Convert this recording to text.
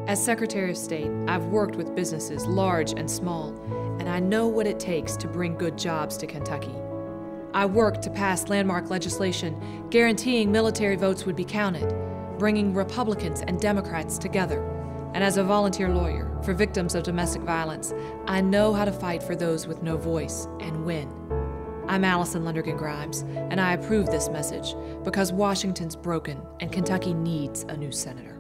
As Secretary of State, I've worked with businesses large and small, and I know what it takes to bring good jobs to Kentucky. I worked to pass landmark legislation guaranteeing military votes would be counted, bringing Republicans and Democrats together. And as a volunteer lawyer for victims of domestic violence, I know how to fight for those with no voice and win. I'm Alison Grimes, and I approve this message because Washington's broken and Kentucky needs a new senator.